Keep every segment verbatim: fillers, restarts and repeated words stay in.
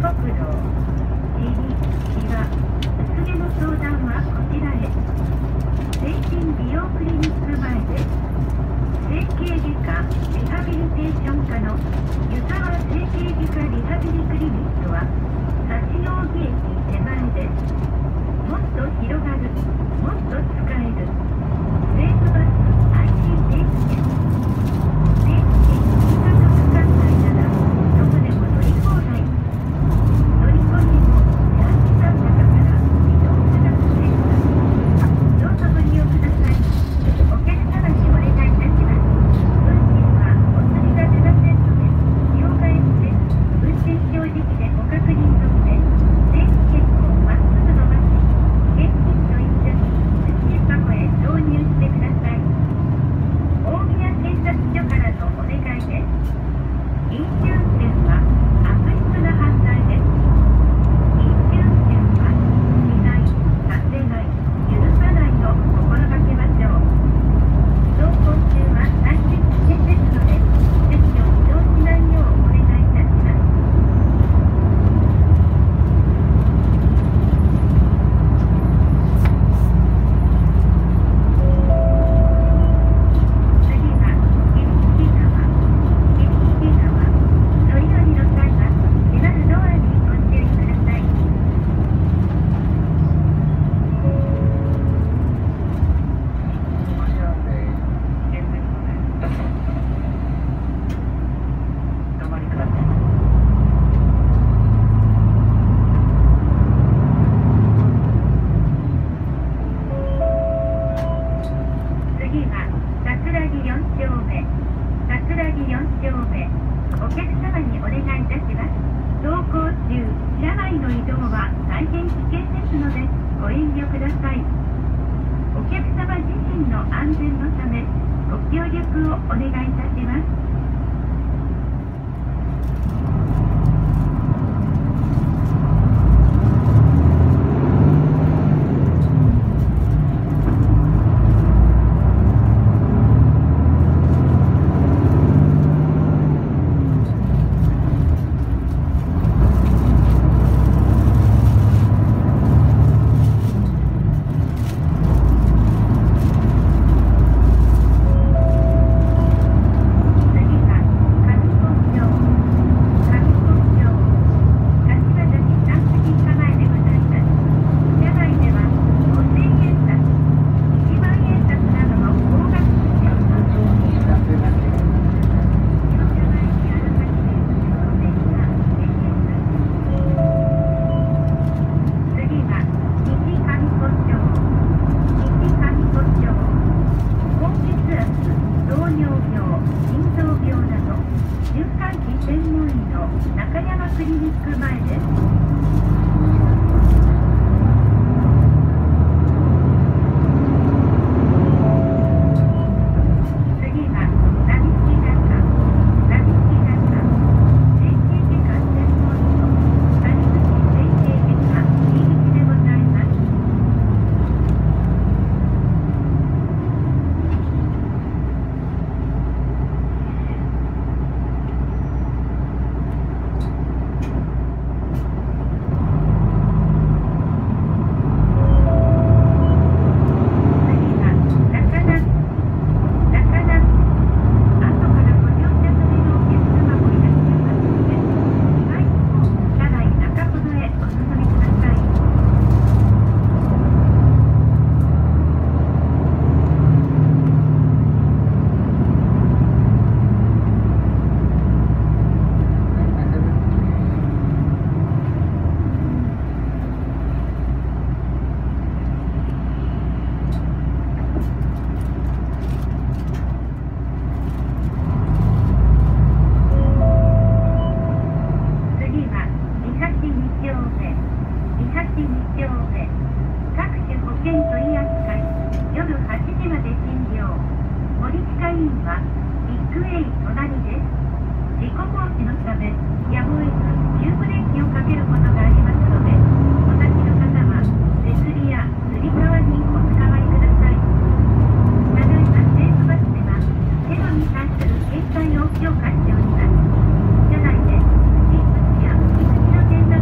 国道ちびは次の相談はこちらへ。精神美容クリニック前で整形外科リハビリテーション科の湯沢整形外科リハビリクリニックは指扇駅手前です。もっと広がる、もっと使える西武バス アイシー 定期券。定期券金額区間内ならどこでも乗り放題。乗り込みもチャージ残高から自動価格です。どうぞご利用ください。お客様にお願いいたします。運賃はお釣りが出ませんので、両替して運転表示器でご確認の上、定期券をまっすぐ伸ばし、現金と一緒に通信箱へ導入してください。大宮警察署からのお願いです。飲酒運転は悪質な犯罪です。飲酒運転はしない、させない、許さないを心がけましょう。走行中は大変危険ですので、席を移動しないようお願いいたします。次は霧吹川。霧吹川。乗り降りの際は閉まるドアにご注意ください。次は桜木よん丁目。桜木よん丁目。お客様にお願いいたします。走行中、車内の移動は大変危険ですのでご遠慮ください。お客様自身の安全のためご協力をお願いいたします。 強化しております。車内で人物や日常点な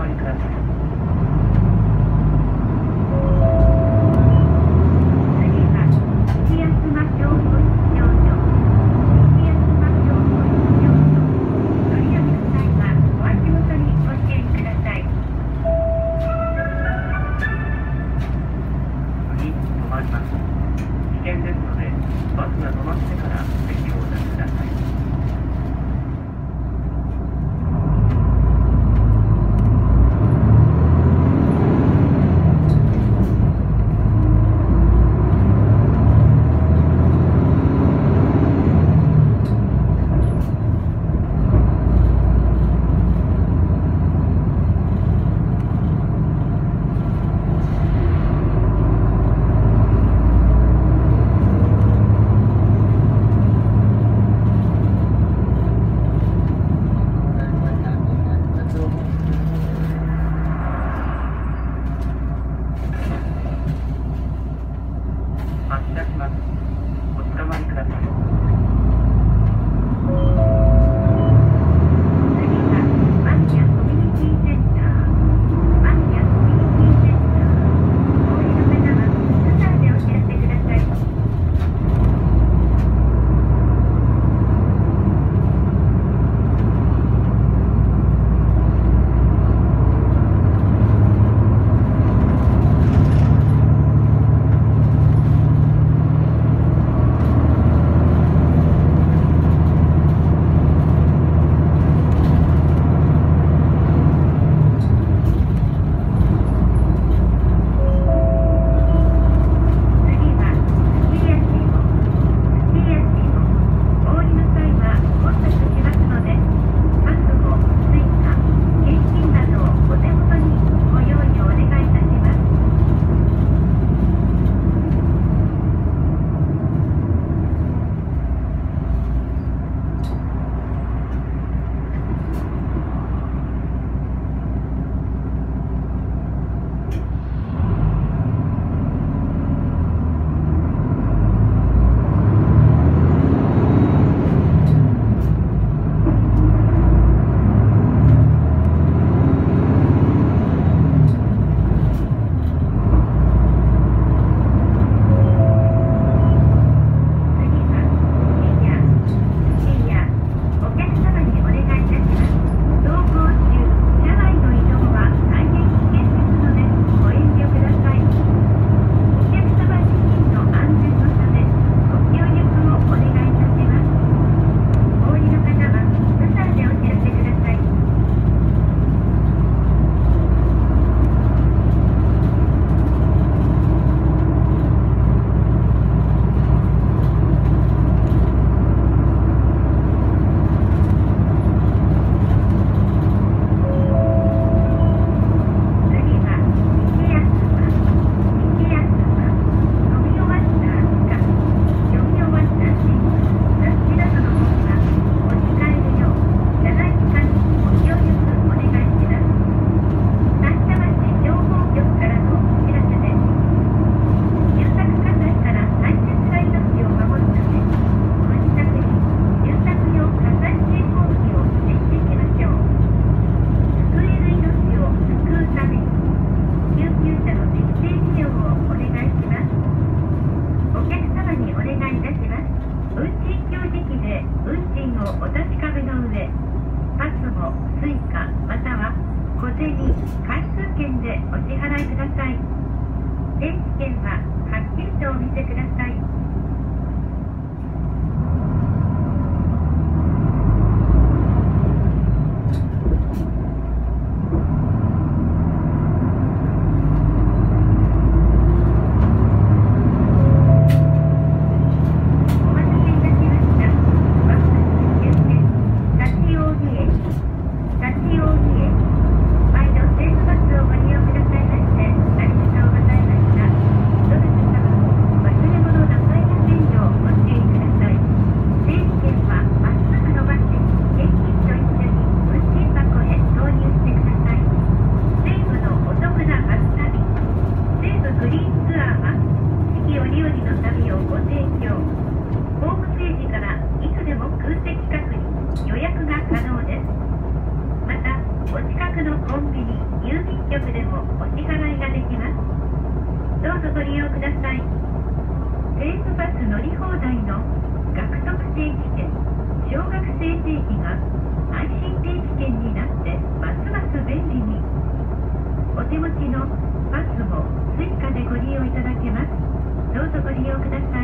りください。 忘れ物をなさいまコンビニ、郵便局でもお支払いができます。どうぞご利用ください。西武バス乗り放題の学特定期券、小学生定期が アイシー 定期券になってますます便利に。お手持ちのパスも追加でご利用いただけます。どうぞご利用ください。